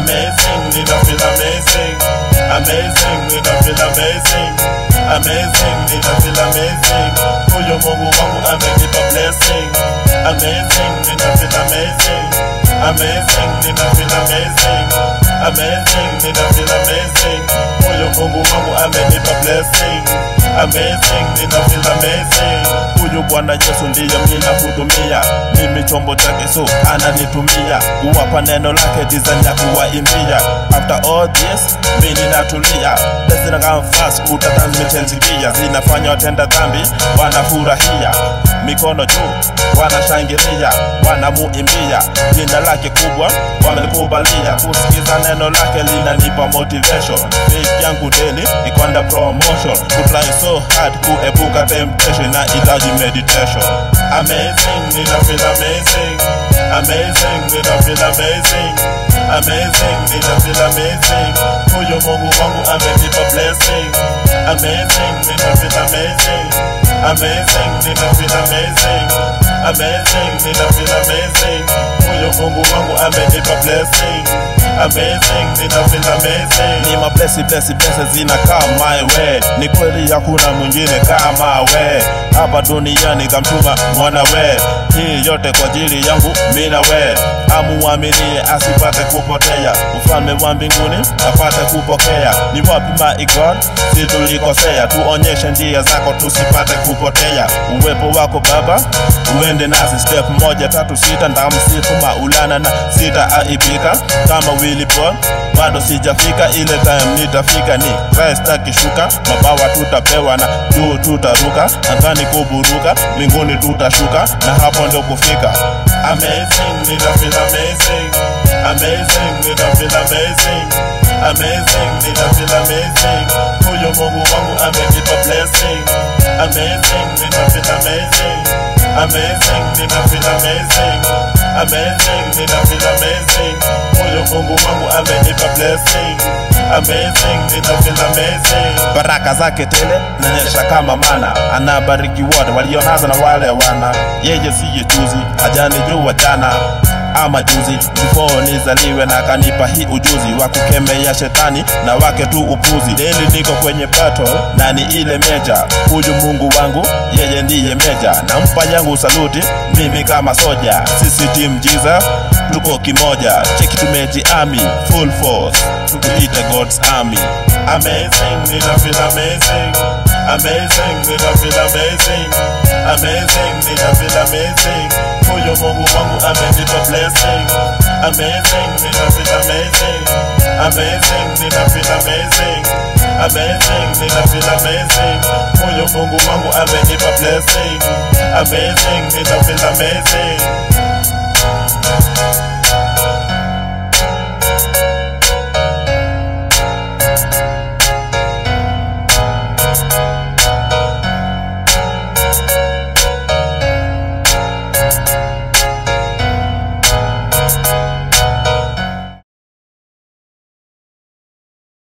Amazing, nina feel amazing. Amazing, nina feel amazing. Amazing, nina feel amazing. Huyo Mungu wangu amenipa blessing. Amazing, nina feel amazing. Amazing, nina feel amazing. Amazing, nina feel amazing. Huyo Mungu wangu amenipa blessing. Amazing, nina feel amazing. Huyu Bwana Yesu ndiye mimi nahudumia. Mimi chombo chake so ananitumia kuwapa neno lake design ya kuwaimbia. After all this, mimi ninatulia. Blessing come fast, utatransmitenzikia. Zinafanya watenda dhambi wanafurahia. Mikono juu, wanashangilia, wanamuimbia. Jina lake kubwa, wamekubalia. Kusikiza neno lake linanipa motivation. Faith yangu daily, iko under promotion. Kutry so hard, kuepuka temptation na ilaji meditation. Amazing, nina feel amazing. Amazing, nina feel amazing. Amazing, nina feel amazing. Huyo Mungu wangu amenipa blessing. Amazing, nina feel amazing. Amazing, nina feel amazing. Amazing, nina feel amazing. Huyo Mungu wangu amenipa blessing. Amazing, nina feel amazing. Ni blessing zinakaa my way. Ni kweli hakuna mwingine kama we. Hapa duniani kamtuma mwana we. Hii yote kwa ajili yangu mimi na we. Amuaminie asipate kupotea. Ufalme wa mbinguni apate kupokea. Ni wapi my God? Si tulikosea. Tuonyeshe njia zako tusipate kupotea. Uwepo wako Baba uende nasi. Step 1, 3, 6 ndamsifu Maulana na sitaaibika. Kama Willy Paul bado sijafika, ile time nitafika. Ni Christ akishuka, mabawa tutapewa na juu tutaruka. Angani kuburuka, mbinguni tutashuka, na hapo ndio kufika. Amazing, nina feel amazing. Amazing, nina feel amazing. Amazing, nina feel amazing. Huyo Mungu wangu amenipa blessing. Amazing, nina feel amazing. Amazing, nina feel amazing. Amazing, nina feel amazing. Huyo Mungu wangu amenipa blessing. Amazing, nina feel amazing. Baraka zake tele nanyesha kama mana. Anabariki wote walionazo na wale wana. Yeye siye juzi, hajanijua jana ama juzi. Before nizaliwe na kanipa hii ujuzi wa kukemea shetani na wake tu upuzi. Daily niko kwenye battle na ni ile meja. Huyu Mungu wangu yeye ndiye meja. Nampa yangu saluti mimi kama soja. Sisi team Jesus tuko kimoja. Cheki tumeji army full force. Tukuite God's army. Amazing, nina feel amazing. Amazing, nina feel amazing. Amazing, nina feel amazing. Huyo Mungu wangu amenipa blessing. Amazing, nina feel amazing. Amazing, nina feel amazing. Amazing, nina feel amazing. Huyo Mungu wangu amenipa blessing. Amazing, nina feel amazing.